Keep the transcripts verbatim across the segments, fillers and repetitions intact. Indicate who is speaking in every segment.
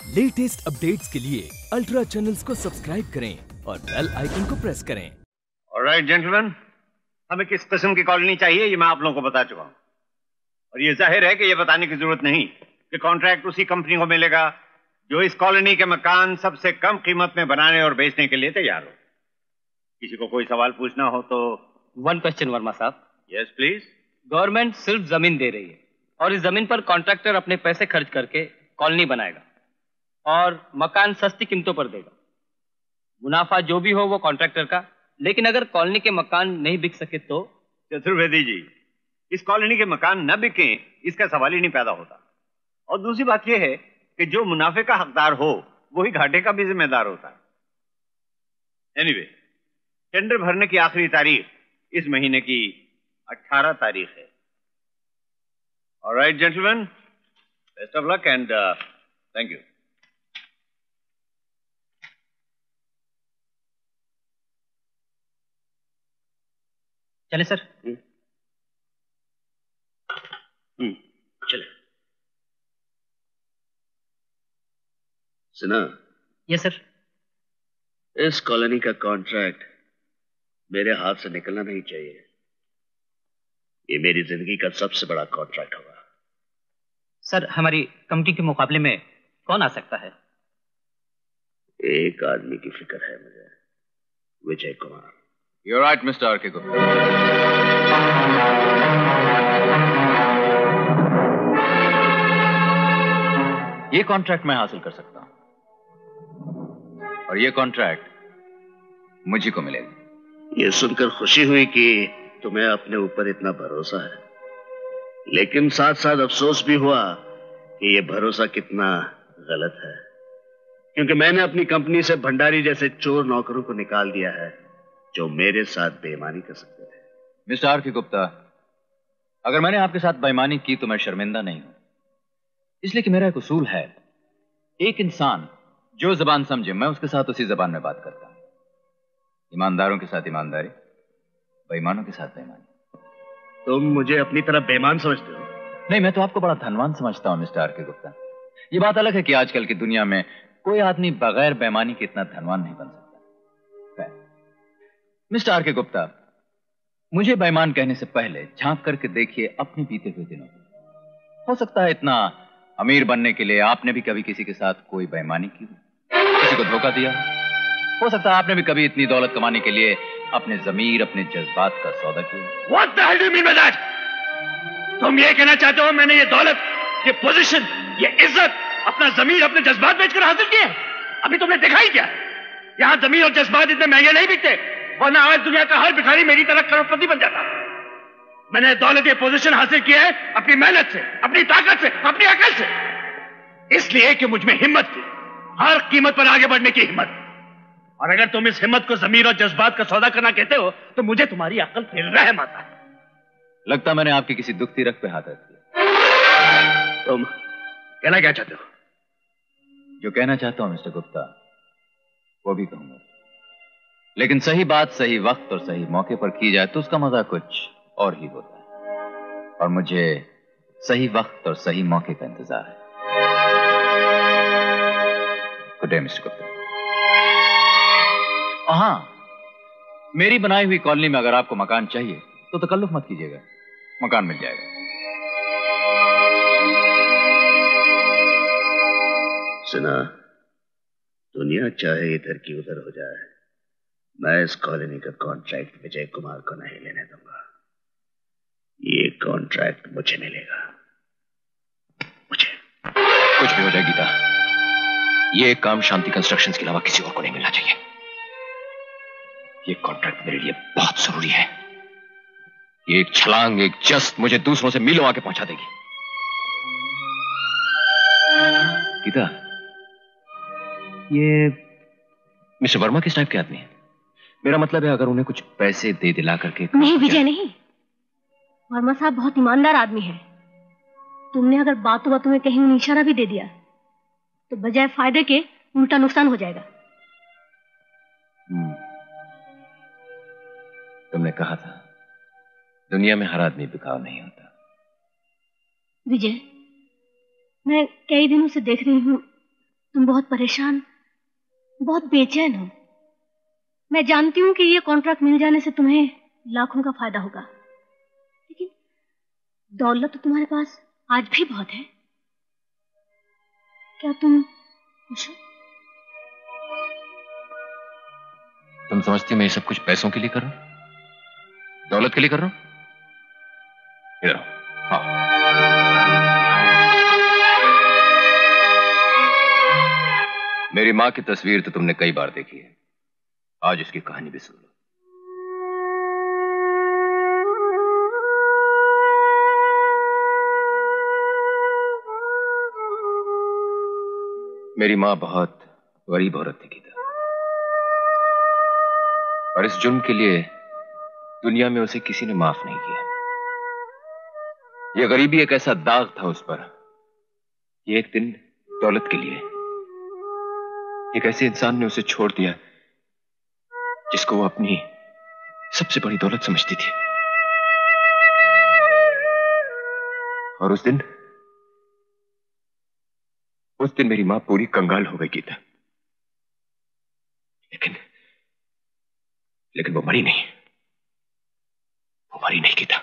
Speaker 1: Latest updates के लिए ultra channels को सब्सक्राइब करें और बेल आइकन को प्रेस करें।
Speaker 2: ऑलराइट जेंटलमैन, हमें किस किस्म की कॉलोनी चाहिए ये मैं आप लोगों को बता चुका हूँ, और ये जाहिर है कि ये बताने की जरूरत नहीं कि कॉन्ट्रैक्ट उसी कंपनी को मिलेगा जो इस कॉलोनी के मकान सबसे कम कीमत में बनाने और बेचने के लिए तैयार हो। किसी को कोई सवाल पूछना हो तो।
Speaker 3: वन क्वेश्चन वर्मा साहब।
Speaker 2: Yes please.
Speaker 3: गवर्नमेंट सिर्फ जमीन दे रही है और इस जमीन पर कॉन्ट्रैक्टर अपने पैसे खर्च करके कॉलोनी बनाएगा और मकान सस्ती कीमतों पर देगा। मुनाफा जो भी हो वो कॉन्ट्रैक्टर का, लेकिन अगर कॉलोनी के मकान नहीं बिक सके तो।
Speaker 2: चतुर्वेदी जी, इस कॉलोनी के मकान न बिके इसका सवाल ही नहीं पैदा होता। और दूसरी बात यह है कि जो मुनाफे का हकदार हो वही घाटे का भी जिम्मेदार होता है। एनीवे, टेंडर भरने की आखिरी तारीख इस महीने की अठारह तारीख है। Alright gentleman, best of luck and thank you.
Speaker 3: चले सर।
Speaker 4: हम्म चले। सुना?
Speaker 3: Yes sir.
Speaker 4: इस कॉलोनी का कॉन्ट्रैक्ट मेरे हाथ से निकलना नहीं चाहिए। ये मेरी जिंदगी का सबसे बड़ा कॉन्ट्रैक्ट होगा।
Speaker 3: सर, हमारी कमिटी के मुकाबले में कौन आ सकता है?
Speaker 4: एक आदमी की फिक्र है मुझे, Vijay Kumar.
Speaker 5: You're right, mister R K. Gupta. ये कॉन्ट्रैक्ट मैं हासिल कर सकता हूं और ये कॉन्ट्रैक्ट मुझे को मिलेगा।
Speaker 4: ये सुनकर खुशी हुई कि तुम्हें अपने ऊपर इतना भरोसा है, लेकिन साथ साथ अफसोस भी हुआ कि ये भरोसा कितना गलत है, क्योंकि मैंने अपनी कंपनी से भंडारी जैसे चोर नौकरों को निकाल दिया है जो मेरे साथ बेईमानी कर सकते थे।
Speaker 5: Mister R K. गुप्ता, अगर मैंने आपके साथ बेईमानी की तो मैं शर्मिंदा नहीं हूं, इसलिए कि मेरा एक उसूल है, एक इंसान जो जबान समझे मैं उसके साथ उसी जबान में बात करता हूं। ईमानदारों के साथ ईमानदारी, बेईमानों के साथ बेईमानी।
Speaker 4: तुम मुझे अपनी तरफ बेईमान समझते हो?
Speaker 5: नहीं, मैं तो आपको बड़ा धनवान समझता हूं मिस्टर आर.के. गुप्ता। ये बात अलग है कि आजकल की दुनिया में कोई आदमी बगैर बेईमानी के इतना धनवान नहीं बन सकता। Mister R K. गुप्ता, मुझे बेईमान कहने से पहले झांक करके देखिए अपने बीते हुए दिनों को। हो सकता है इतना अमीर बनने के लिए आपने भी कभी किसी के साथ कोई बेईमानी की हो, किसी को धोखा दिया हो। हो सकता है आपने भी कभी इतनी दौलत कमाने के लिए अपने जमीर, अपने जज्बात का सौदा किया।
Speaker 4: What the hell do you mean by that? तुम ये कहना चाहते हो मैंने ये दौलत, ये पोजीशन, ये इज्जत अपना जमीर, अपने जज्बात बेचकर हासिल किए? अभी तुमने देखा ही क्या? यहाँ जमीर और जज्बात इतने महंगे नहीं बिकते, वरना आज दुनिया का हर भिखारी मेरी तरह करोड़पति बन जाता। मैंने दौलत ये पोजीशन हासिल किया है अपनी मेहनत से, अपनी ताकत से, अपनी अकल से, इसलिए कि मुझ में हिम्मत थी, हर कीमत पर आगे बढ़ने की हिम्मत। और अगर तुम इस हिम्मत को जमीर और जज्बात का सौदा करना कहते हो तो मुझे तुम्हारी अकल फिर रह माता।
Speaker 5: लगता मैंने आपके किसी दुखती रख पे हाथ रख दिया।
Speaker 4: तुम कहना क्या चाहते हो?
Speaker 5: जो कहना चाहता हूं मिस्टर गुप्ता वो भी कहूंगा, लेकिन सही बात सही वक्त और सही मौके पर की जाए तो उसका मजा कुछ और ही होता है, और मुझे सही वक्त और सही मौके का इंतजार है। Good day mister Gupta. हाँ, मेरी बनाई हुई कॉलोनी में अगर आपको मकान चाहिए तो तकल्लुफ मत कीजिएगा, मकान मिल जाएगा।
Speaker 4: सुना, दुनिया चाहे इधर की उधर हो जाए, मैं इस कॉलोनी का कॉन्ट्रैक्ट विजय कुमार को नहीं लेने दूंगा। ये कॉन्ट्रैक्ट मुझे मिलेगा, मुझे।
Speaker 6: कुछ भी हो जाए गीता, ये काम शांति कंस्ट्रक्शंस के अलावा किसी और को नहीं मिलना चाहिए। ये कॉन्ट्रैक्ट मेरे लिए बहुत जरूरी है। ये एक छलांग, एक जस्ट मुझे दूसरों से मीलों आके पहुंचा देगी। गीता, ये मिस्टर वर्मा किस टाइप के आदमी है? मेरा मतलब है अगर उन्हें कुछ पैसे दे दिला करके।
Speaker 7: नहीं विजय, नहीं। वर्मा साहब बहुत ईमानदार आदमी है। तुमने अगर बातों बातों में कहीं उन्हें इशारा भी दे दिया तो बजाय फायदे के उल्टा नुकसान हो जाएगा।
Speaker 5: हम्म, तुमने कहा था दुनिया में हर आदमी बिकाऊ नहीं होता।
Speaker 7: विजय, मैं कई दिनों से देख रही हूँ तुम बहुत परेशान, बहुत बेचैन हो। मैं जानती हूं कि ये कॉन्ट्रैक्ट मिल जाने से तुम्हें लाखों का फायदा होगा, लेकिन दौलत तो तुम्हारे पास आज भी बहुत है। क्या तुम खुश हो?
Speaker 6: तुम समझती हो मैं ये सब कुछ पैसों के लिए कर रहा हूं, दौलत के लिए कर रहा हूं? इधर आओ। हाँ। मेरी मां की तस्वीर तो तुमने कई बार देखी है, आज उसकी कहानी भी सुन लो। मेरी मां बहुत गरीब औरत थी गीता, और इस जुर्म के लिए दुनिया में उसे किसी ने माफ नहीं किया। यह गरीबी एक ऐसा दाग था उस पर, ये एक दिन दौलत के लिए एक ऐसे इंसान ने उसे छोड़ दिया जिसको वो अपनी सबसे बड़ी दौलत समझती थी। और उस दिन उस दिन मेरी मां पूरी कंगाल हो गई गीता, लेकिन लेकिन वो मरी नहीं, वो मरी नहीं गीता,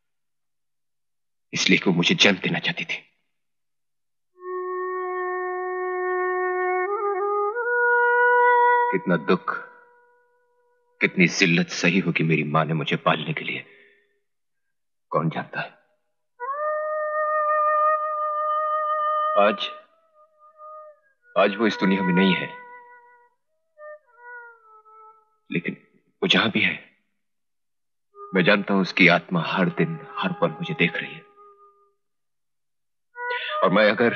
Speaker 6: इसलिए कि वो मुझे जन्म देना चाहती थी। कितना दुख, कितनी जिल्लत सही होगी मेरी मां ने मुझे पालने के लिए, कौन जानता है। आज आज वो इस दुनिया में नहीं है, लेकिन वो जहां भी है मैं जानता हूं उसकी आत्मा हर दिन हर पल मुझे देख रही है। और मैं अगर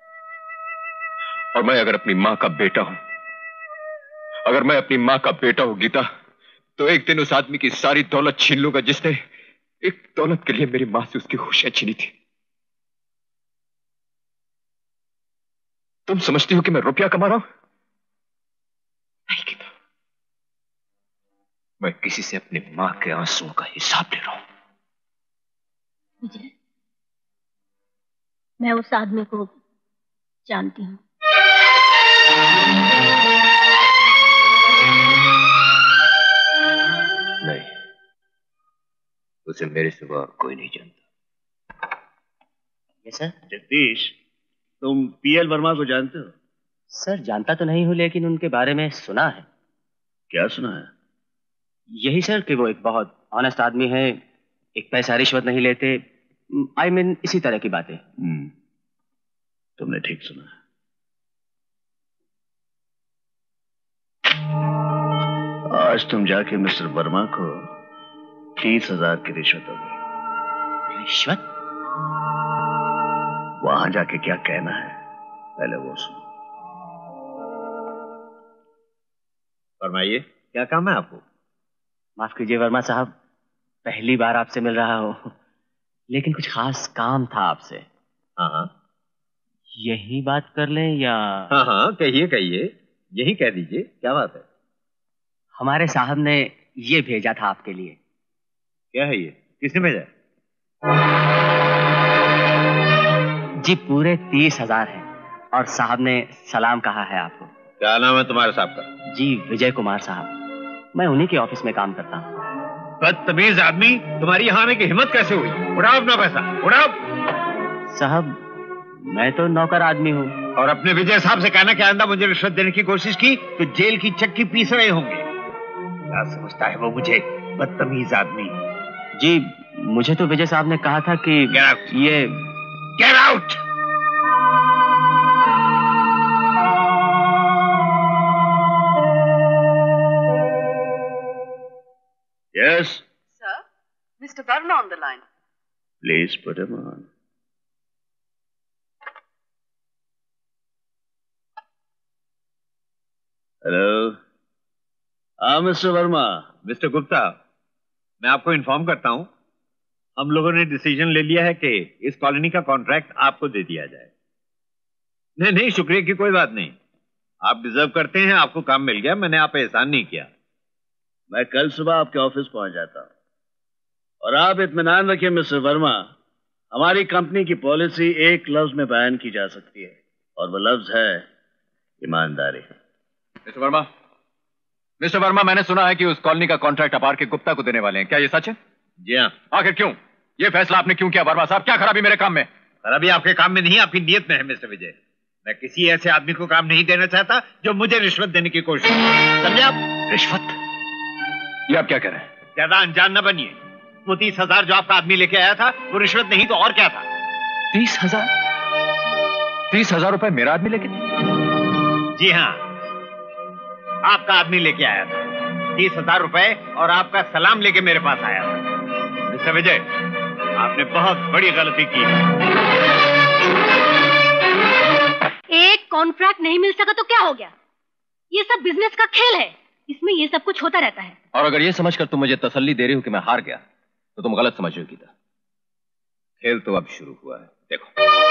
Speaker 6: और मैं अगर अपनी मां का बेटा हूं, अगर मैं अपनी मां का बेटा हूं गीता, तो एक दिन उस आदमी की सारी दौलत छीन लूंगा जिसने एक दौलत के लिए मेरी मां से उसकी खुशियां छीनी थी। तुम समझती हो कि मैं रुपया कमा रहा हूं? नहीं गीता, मैं किसी से अपनी मां के आंसुओं का हिसाब ले रहा हूं।
Speaker 7: विजय, मैं उस आदमी को जानती हूं।
Speaker 6: नहीं, उसे मेरे सिवा कोई नहीं जानता।
Speaker 4: ये सर। जगदीश, तुम पीएल वर्मा को जानते हो?
Speaker 3: सर जानता तो नहीं हूं, लेकिन उनके बारे में सुना है।
Speaker 4: क्या सुना है?
Speaker 3: यही सर कि वो एक बहुत ऑनेस्ट आदमी है, एक पैसा रिश्वत नहीं लेते, आई मीन mean, इसी तरह की बातें।
Speaker 4: हम्म, तुमने ठीक सुना। आज तुम जाके मिस्टर वर्मा को तीस हजार की रिश्वत दोगे।
Speaker 3: रिश्वत?
Speaker 4: वहां जाके क्या कहना है पहले वो सुनो।
Speaker 2: फरमाइए, क्या काम है आपको?
Speaker 3: माफ कीजिए वर्मा साहब, पहली बार आपसे मिल रहा हूं, लेकिन कुछ खास काम था आपसे।
Speaker 2: हाँ हाँ
Speaker 3: यही बात कर लें या?
Speaker 2: हाँ हाँ कहिए कहिए, यही कह दीजिए, क्या बात है?
Speaker 3: हमारे साहब ने ये भेजा था आपके लिए।
Speaker 2: क्या है ये? किसने भेजा?
Speaker 3: जी पूरे तीस हजार है, और साहब ने सलाम कहा है आपको।
Speaker 2: क्या नाम है तुम्हारे साहब का?
Speaker 3: जी विजय कुमार साहब, मैं उन्हीं के ऑफिस में काम करता हूँ।
Speaker 2: बदतमीज आदमी, तुम्हारी यहाँ आने की हिम्मत कैसे हुई? उड़ाओ अपना पैसा, उड़ाओ।
Speaker 3: साहब मैं तो नौकर आदमी हूँ।
Speaker 2: और अपने विजय साहब से कहना कि आइंदा मुझे रिश्वत देने की कोशिश की तो जेल की चक्की पीस रहे होंगे। क्या समझता है वो मुझे, बदतमीज आदमी।
Speaker 3: जी मुझे तो विजय साहब ने कहा था कि ये
Speaker 2: get out.
Speaker 4: Yes
Speaker 8: Sir, Mister Verma on the line.
Speaker 4: Please put him on. Hello. हाँ मिस्टर वर्मा।
Speaker 2: मिस्टर गुप्ता, मैं आपको इन्फॉर्म करता हूं, हम लोगों ने डिसीजन ले लिया है कि इस कॉलोनी का कॉन्ट्रैक्ट आपको दे दिया जाए। नहीं नहीं, शुक्रिया की कोई बात नहीं, आप डिजर्व करते हैं, आपको काम मिल गया, मैंने आप पे एहसान नहीं किया।
Speaker 4: मैं कल सुबह आपके ऑफिस पहुंच जाता हूं। और आप इत्मीनान रखिए मिस्टर वर्मा, हमारी कंपनी की पॉलिसी एक लफ्ज में बयान की जा सकती है, और वो लफ्ज है
Speaker 2: ईमानदारी।
Speaker 5: मिस्टर वर्मा, मिस्टर वर्मा, मैंने सुना है कि उस कॉलोनी का कॉन्ट्रैक्ट आप आर के गुप्ता को देने वाले हैं, क्या ये सच है?
Speaker 2: जी हाँ।
Speaker 5: आखिर क्यों? ये फैसला आपने क्यों किया वर्मा साहब? क्या खराबी मेरे काम में?
Speaker 2: खराबी आपके काम में नहीं, आपकी नीयत में है मिस्टर विजय। मैं किसी ऐसे आदमी को काम नहीं देना चाहता जो मुझे रिश्वत देने की कोशिश करे। समझे आप?
Speaker 5: रिश्वत? ये आप क्या कह रहे हैं?
Speaker 2: ज्यादा अनजान न बनिए। वो तीस हजार जो आपका आदमी लेके आया था वो रिश्वत नहीं तो और क्या था?
Speaker 5: तीस हजार? तीस हजार रुपए मेरा आदमी लेके?
Speaker 2: जी हाँ, आपका आदमी लेके आया था तीस हजार रुपए और आपका सलाम लेके मेरे पास आया था। मिस्टर विजय, आपने बहुत बड़ी गलती की।
Speaker 7: एक कॉन्ट्रैक्ट नहीं मिल सका तो क्या हो गया? ये सब बिजनेस का खेल है, इसमें ये सब कुछ होता रहता है।
Speaker 6: और अगर ये समझकर तुम मुझे तसल्ली दे रही हो कि मैं हार गया तो तुम गलत समझ रही हो गीता। खेल तो अब शुरू हुआ है। देखो,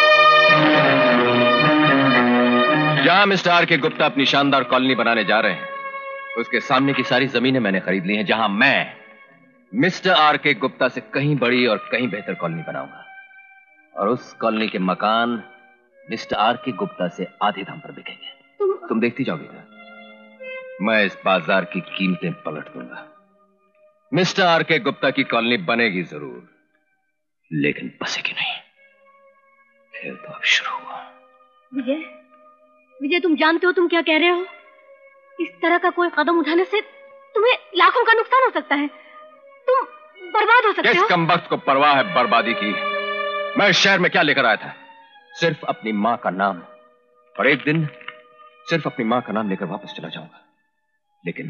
Speaker 6: जहां मिस्टर आर के गुप्ता अपनी शानदार कॉलोनी बनाने जा रहे हैं उसके सामने की सारी जमीनें मैंने खरीद ली हैं, जहां मैं मिस्टर आर के गुप्ता से कहीं बड़ी और कहीं बेहतर कॉलोनी बनाऊंगा। और उस कॉलोनी के मकान मिस्टर आर के गुप्ता से आधे दाम पर बिकेंगे। तुम, तुम देखती जाओगी ना, मैं इस बाजार की कीमतें पलट दूंगा। मिस्टर आर के गुप्ता की कॉलोनी बनेगी जरूर, लेकिन बसेगी नहीं। खेल तो अब शुरू हुआ।
Speaker 7: विजय, विजय तुम जानते हो तुम क्या कह रहे हो? इस तरह का कोई कदम उठाने से तुम्हें लाखों का नुकसान हो सकता है, तुम बर्बाद हो सकते
Speaker 6: किस
Speaker 7: हो।
Speaker 6: कमबख्त को परवाह है बर्बादी की? मैं इस शहर में क्या लेकर आया था? सिर्फ अपनी मां का नाम, और एक दिन सिर्फ अपनी मां का नाम लेकर वापस चला जाऊंगा। लेकिन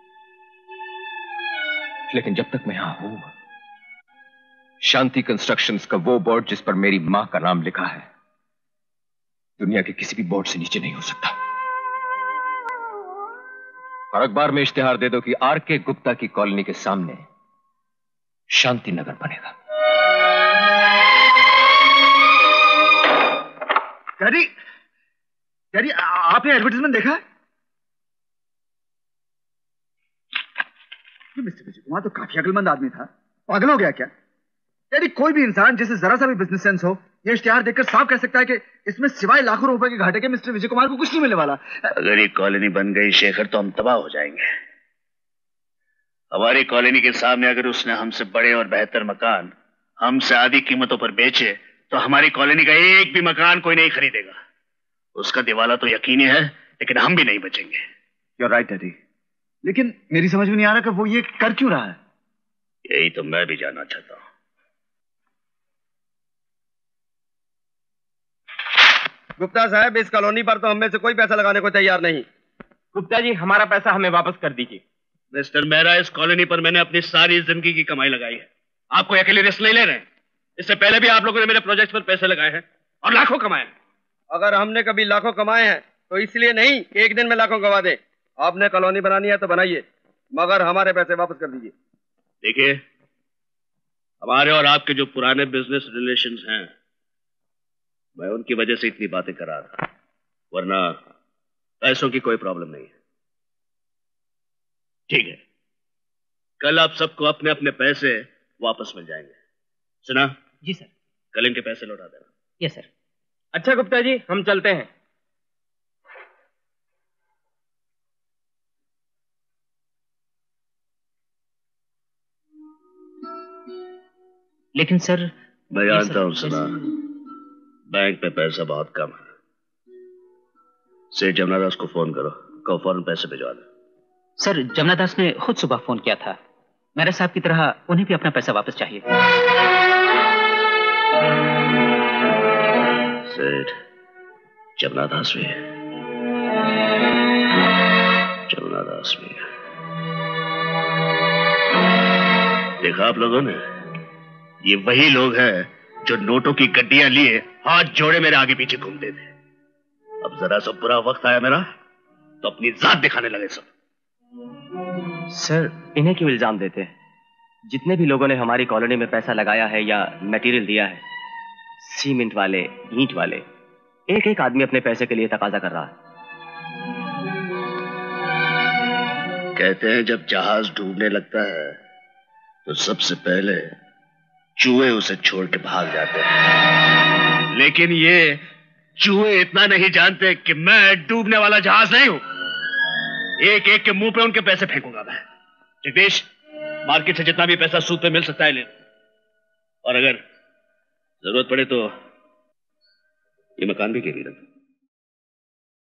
Speaker 6: लेकिन जब तक मैं यहां हूं, शांति कंस्ट्रक्शंस का वो बोर्ड जिस पर मेरी मां का नाम लिखा है दुनिया के किसी भी बोर्ड से नीचे नहीं हो सकता। और अखबार में इश्तिहार दे दो कि आर के गुप्ता की कॉलोनी के सामने शांति नगर बनेगा।
Speaker 4: डैडी, डैडी आपने एडवर्टाइजमेंट देखा है? मिस्टर विजय कुमार तो काफी अक्लमंद आदमी था, पागल हो गया क्या? डैडी, कोई भी इंसान जिसे जरा सा भी बिजनेस सेंस हो ये इश्तिहार देखकर साफ कह सकता है कि इसमें सिवाय लाखों रुपए के घाटे के मिस्टर विजय कुमार को कुछ नहीं मिलने वाला। अगर ये कॉलोनी बन गई शेखर तो हम तबाह हो जाएंगे। हमारी कॉलोनी के सामने अगर उसने हमसे बड़े और बेहतर मकान हमसे आधी कीमतों पर बेचे तो हमारी कॉलोनी का एक भी मकान कोई नहीं खरीदेगा। उसका दिवाला तो यकीनी है, लेकिन हम भी नहीं बचेंगे।
Speaker 9: You're right, डैडी, लेकिन मेरी समझ में नहीं आ रहा कि वो ये कर क्यों रहा है।
Speaker 4: यही तो मैं भी जानना चाहता हूं।
Speaker 10: गुप्ता साहब, इस कॉलोनी पर तो हम में से कोई पैसा लगाने को तैयार नहीं।
Speaker 3: गुप्ता जी, हमारा पैसा हमें वापस कर दीजिए।
Speaker 4: मिस्टर मेहरा, इस कॉलोनी पर मैंने अपनी सारी जिंदगी की कमाई लगाई है। आपको अकेले रिस्क नहीं ले रहे हैं। इससे पहले भी आप लोगों ने मेरे प्रोजेक्ट पर पैसे लगाए हैं और लाखों कमाए हैं।
Speaker 10: अगर हमने कभी लाखों कमाए हैं तो इसलिए नहीं कि एक दिन में लाखों गवा दे। आपने कॉलोनी बनानी है तो बनाइए, मगर हमारे पैसे वापस कर दीजिए।
Speaker 4: देखिए, हमारे और आपके जो पुराने बिजनेस रिलेशंस हैं, मैं उनकी वजह से इतनी बातें कर रहा था, वरना पैसों की कोई प्रॉब्लम नहीं है। ठीक है, कल आप सबको अपने अपने पैसे वापस मिल जाएंगे। सुना?
Speaker 3: जी सर।
Speaker 4: कल इनके पैसे लौटा देना।
Speaker 3: Yes sir. अच्छा गुप्ता जी, हम चलते हैं। लेकिन सर,
Speaker 4: मैं जानता हूं सुना, बैंक में पैसा बहुत कम है। सेठ जमुना दास को फोन करो, कहो फौरन पैसे भिजवा दे।
Speaker 3: सर, जमुना दास ने खुद सुबह फोन किया था। मेरे साहब की तरह उन्हें भी अपना पैसा वापस चाहिए।
Speaker 4: सेठ जमुना दास भी है, जमुना दास भी है। देखा आप लोगों ने, ये वही लोग हैं जो नोटों की गड्डियां लिए हाथ जोड़े मेरे आगे पीछे घूमते थे। अब जरा सा बुरा वक्त आया मेरा तो अपनी जात दिखाने लगे सब।
Speaker 3: सर, इन्हें क्यों इल्जाम देते हैं? जितने भी लोगों ने हमारी कॉलोनी में पैसा लगाया है या मटेरियल दिया है, सीमेंट वाले, ईंट वाले, एक एक आदमी अपने पैसे के लिए तकाजा कर रहा है।
Speaker 4: कहते हैं जब जहाज डूबने लगता है तो सबसे पहले चूहे उसे छोड़ के भाग जाते हैं, लेकिन ये चूहे इतना नहीं जानते कि मैं डूबने वाला जहाज नहीं हूं। एक एक के मुंह पे उनके पैसे फेंकूंगा मैं। जगदीश, मार्केट से जितना भी पैसा सूद पे मिल सकता है ले, और अगर जरूरत पड़े तो ये मकान भी गिरवी रख।